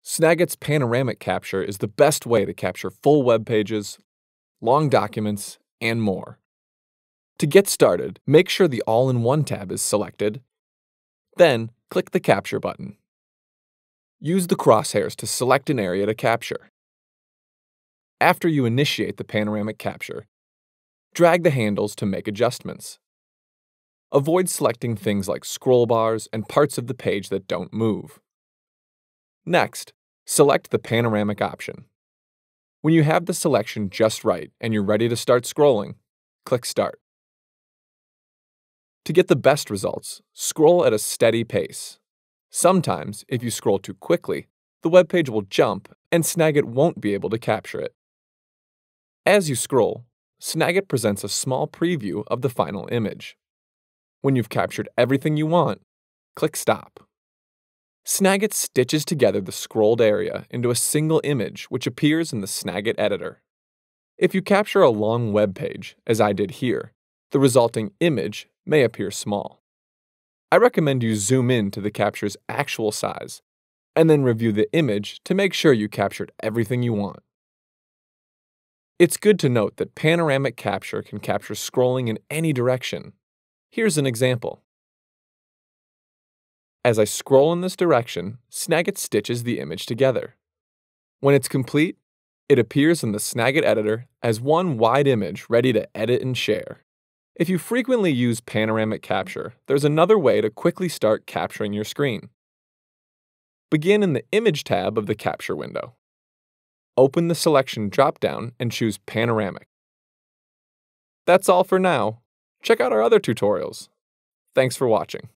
Snagit's Panoramic capture is the best way to capture full web pages, long documents, and more. To get started, make sure the All-in-One tab is selected. Then, click the Capture button. Use the crosshairs to select an area to capture. After you initiate the Panoramic capture, drag the handles to make adjustments. Avoid selecting things like scroll bars and parts of the page that don't move. Next, select the Panoramic option. When you have the selection just right and you're ready to start scrolling, click Start. To get the best results, scroll at a steady pace. Sometimes, if you scroll too quickly, the web page will jump and Snagit won't be able to capture it. As you scroll, Snagit presents a small preview of the final image. When you've captured everything you want, click Stop. Snagit stitches together the scrolled area into a single image which appears in the Snagit editor. If you capture a long web page, as I did here, the resulting image may appear small. I recommend you zoom in to the capture's actual size and then review the image to make sure you captured everything you want. It's good to note that Panoramic capture can capture scrolling in any direction. Here's an example. As I scroll in this direction, Snagit stitches the image together. When it's complete, it appears in the Snagit editor as one wide image ready to edit and share. If you frequently use Panoramic capture, there's another way to quickly start capturing your screen. Begin in the Image tab of the Capture window. Open the Selection drop-down and choose Panoramic. That's all for now. Check out our other tutorials. Thanks for watching.